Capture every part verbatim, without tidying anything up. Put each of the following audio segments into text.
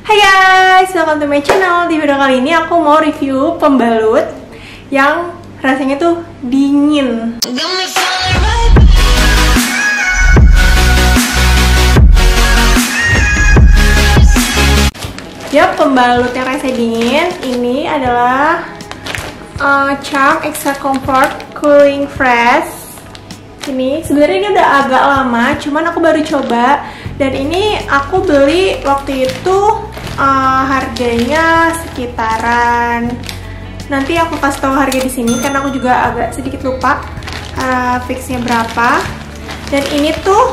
Hai guys, welcome to my channel. Di video kali ini aku mau review pembalut yang rasanya tuh dingin. Ya, pembalut yang rasanya dingin ini adalah uh, Charm Extra Comfort Cooling Fresh. Ini sebenarnya ini udah agak lama, cuman aku baru coba. Dan ini aku beli waktu itu uh, harganya sekitaran, nanti aku kasih tahu harga di sini karena aku juga agak sedikit lupa uh, fixnya berapa. Dan ini tuh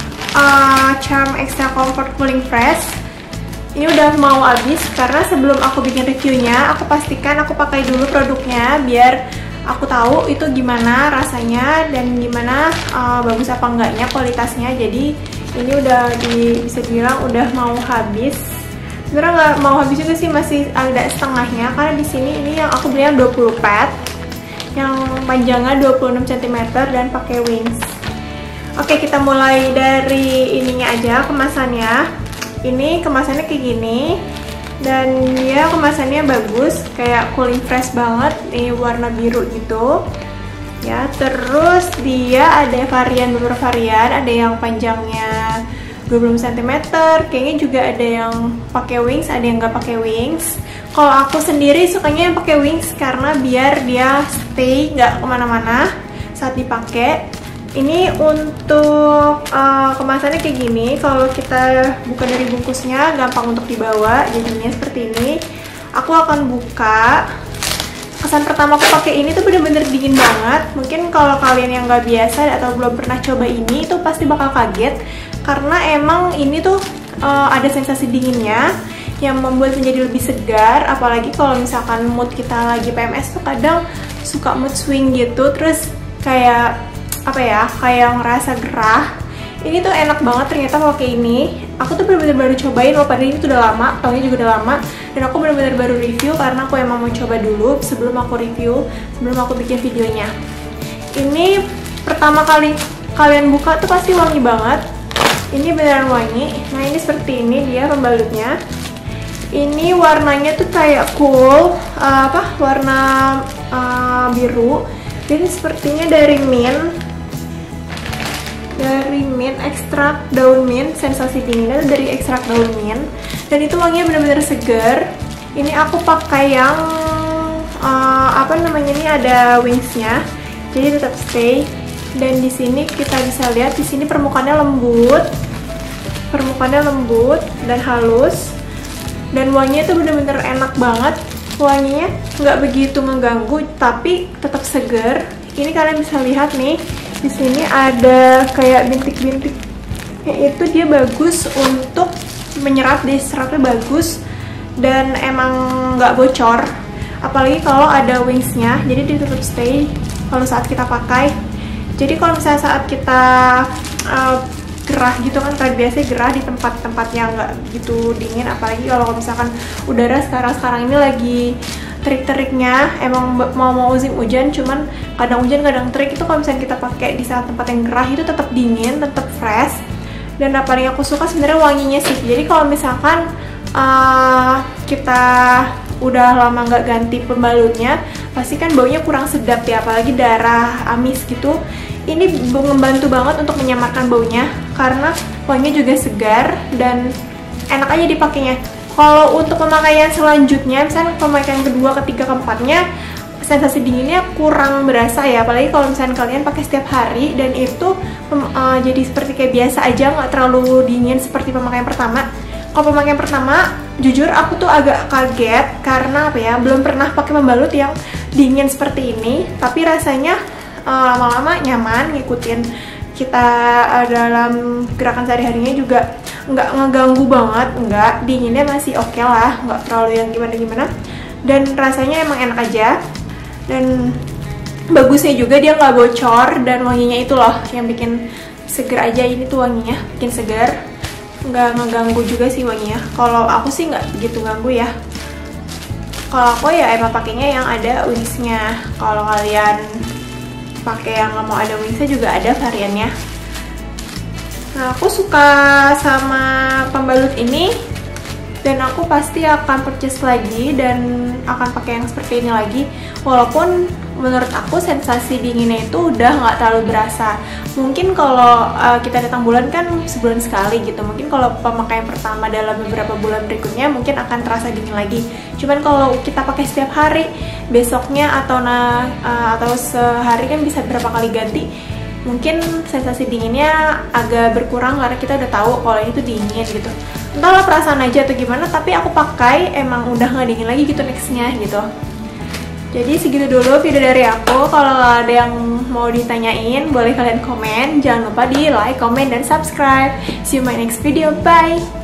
uh, Charm Extra Comfort Cooling Fresh. Ini udah mau habis karena sebelum aku bikin reviewnya, aku pastikan aku pakai dulu produknya biar aku tahu itu gimana rasanya dan gimana uh, bagus apa enggaknya kualitasnya. Jadi ini udah di, bisa dibilang udah mau habis. Sebenarnya nggak mau habis juga sih, masih ada setengahnya karena di sini ini yang aku beli yang dua puluh pad, yang panjangnya dua puluh enam sentimeter dan pakai wings. Oke, kita mulai dari ininya aja, kemasannya. Ini kemasannya kayak gini dan dia kemasannya bagus, kayak cooling fresh banget. Ini warna biru gitu ya. Terus dia ada varian, beberapa varian, ada yang panjangnya dua puluh sentimeter, kayaknya juga ada yang pakai wings, ada yang nggak pakai wings. Kalau aku sendiri sukanya yang pakai wings karena biar dia stay nggak kemana-mana saat dipakai. Ini untuk uh, kemasannya kayak gini. Kalau kita buka dari bungkusnya gampang untuk dibawa, jadinya seperti ini. Aku akan buka. Kesan pertama aku pakai ini tuh bener-bener dingin banget. Mungkin kalau kalian yang nggak biasa atau belum pernah coba ini, itu pasti bakal kaget karena emang ini tuh uh, ada sensasi dinginnya yang membuat menjadi lebih segar. Apalagi kalau misalkan mood kita lagi P M S tuh kadang suka mood swing gitu, terus kayak apa ya, kayak ngerasa gerah. Ini tuh enak banget ternyata pakai ini. Aku tuh bener-bener baru cobain loh, padahal ini tuh udah lama, tahunnya juga udah lama. Dan aku bener-bener baru review karena aku emang mau coba dulu sebelum aku review, sebelum aku bikin videonya. Ini pertama kali kalian buka tuh pasti wangi banget. Ini beneran wangi. Nah, ini seperti ini dia pembalutnya. Ini warnanya tuh kayak cool, uh, apa warna uh, biru. Jadi sepertinya dari mint. Dari mint, ekstrak daun mint, sensasi dinginnya dari ekstrak daun mint, dan itu wanginya benar-benar segar. Ini aku pakai yang uh, apa namanya, ini ada wingsnya, jadi tetap stay. Dan di sini kita bisa lihat di sini permukaannya lembut, permukaannya lembut dan halus, dan wanginya itu benar-benar enak banget. Wanginya nggak begitu mengganggu, tapi tetap segar. Ini kalian bisa lihat nih. Di sini ada kayak bintik-bintik, itu dia bagus untuk menyerap, dia seratnya bagus dan emang nggak bocor. Apalagi kalau ada wingsnya, jadi dia tetap stay kalau saat kita pakai. Jadi kalau misalnya saat kita uh, gerah gitu kan, kayak biasa gerah di tempat-tempat yang nggak gitu dingin, apalagi kalau misalkan udara sekarang-sekarang ini lagi terik-teriknya, emang mau mau musim hujan, cuman kadang hujan kadang terik. Itu kalau misalnya kita pakai di saat tempat yang gerah itu tetap dingin, tetap fresh. Dan apa yang aku suka sebenarnya wanginya sih. Jadi kalau misalkan uh, kita udah lama nggak ganti pembalutnya, pasti kan baunya kurang sedap ya, apalagi darah amis gitu. Ini membantu banget untuk menyamarkan baunya karena wanginya juga segar dan enak aja dipakainya. Kalau untuk pemakaian selanjutnya, misalnya pemakaian kedua, ketiga, keempatnya, sensasi dinginnya kurang berasa ya. Apalagi kalau misalnya kalian pakai setiap hari dan itu uh, jadi seperti kayak biasa aja, nggak terlalu dingin seperti pemakaian pertama. Kalau pemakaian pertama, jujur aku tuh agak kaget karena apa ya, belum pernah pakai pembalut yang dingin seperti ini. Tapi rasanya lama-lama uh, nyaman, ngikutin kita uh, dalam gerakan sehari-harinya juga nggak ngeganggu banget, nggak, dinginnya masih oke okay lah, nggak terlalu yang gimana-gimana. Dan rasanya emang enak aja. Dan bagusnya juga dia nggak bocor, dan wanginya itu loh yang bikin seger aja. Ini tuh wanginya bikin segar, nggak ngeganggu juga sih wanginya. Kalau aku sih nggak begitu ganggu ya. Kalau aku ya emang pakainya yang ada wingsnya. Kalau kalian pakai yang nggak mau ada wingsnya juga ada variannya. Nah, aku suka sama pembalut ini dan aku pasti akan purchase lagi dan akan pakai yang seperti ini lagi. Walaupun menurut aku sensasi dinginnya itu udah nggak terlalu berasa. Mungkin kalau uh, kita datang bulan kan sebulan sekali gitu, mungkin kalau pemakaian pertama dalam beberapa bulan berikutnya mungkin akan terasa dingin lagi. Cuman kalau kita pakai setiap hari, besoknya atau nah uh, atau sehari kan bisa berapa kali ganti, mungkin sensasi dinginnya agak berkurang karena kita udah tahu kalau ini tuh dingin gitu. Entahlah perasaan aja atau gimana, tapi aku pakai emang udah nggak dingin lagi gitu nextnya gitu. Jadi segitu dulu video dari aku. Kalau ada yang mau ditanyain boleh kalian komen. Jangan lupa di like, comment, dan subscribe. See you in my next video. Bye.